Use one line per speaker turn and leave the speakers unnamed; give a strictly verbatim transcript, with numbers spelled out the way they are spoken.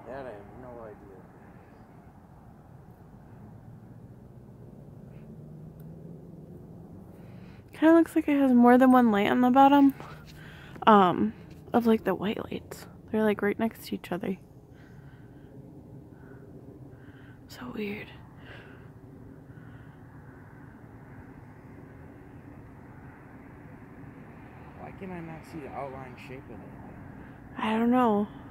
That I have no idea.
Kind of looks like it has more than one light on the bottom. Um, of like the white lights. They're like right next to each other. So weird.
Why can I not see the outline shape of it?
I don't know.